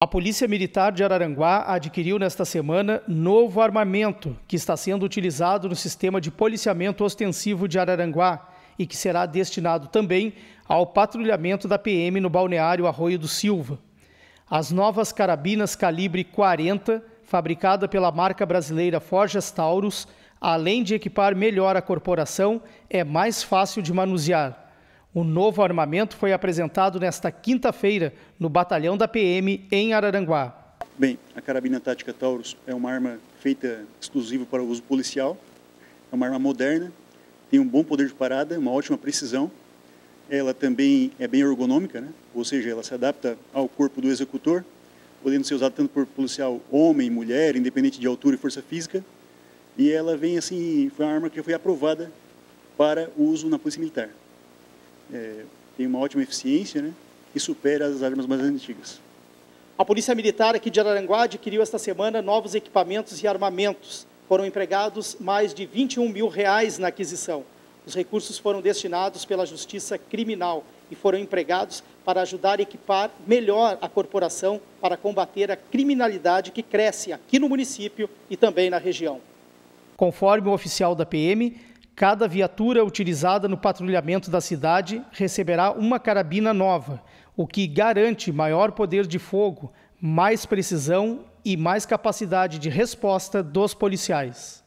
A Polícia Militar de Araranguá adquiriu nesta semana novo armamento que está sendo utilizado no sistema de policiamento ostensivo de Araranguá e que será destinado também ao patrulhamento da PM no balneário Arroio do Silva. As novas carabinas calibre 40, fabricada pela marca brasileira Forjas Taurus, além de equipar melhor a corporação, é mais fácil de manusear. O novo armamento foi apresentado nesta quinta-feira no batalhão da PM em Araranguá. Bem, a carabina tática Taurus é uma arma feita exclusiva para o uso policial. É uma arma moderna, tem um bom poder de parada, uma ótima precisão. Ela também é bem ergonômica, né? Ou seja, ela se adapta ao corpo do executor, podendo ser usada tanto por policial homem, mulher, independente de altura e força física. E ela vem assim, foi uma arma que foi aprovada para uso na Polícia Militar. Tem uma ótima eficiência, né, e supera as armas mais antigas. A Polícia Militar aqui de Araranguá adquiriu esta semana novos equipamentos e armamentos. Foram empregados mais de R$21 mil na aquisição. Os recursos foram destinados pela Justiça Criminal e foram empregados para ajudar a equipar melhor a corporação para combater a criminalidade que cresce aqui no município e também na região. Conforme o oficial da PM, cada viatura utilizada no patrulhamento da cidade receberá uma carabina nova, o que garante maior poder de fogo, mais precisão e mais capacidade de resposta dos policiais.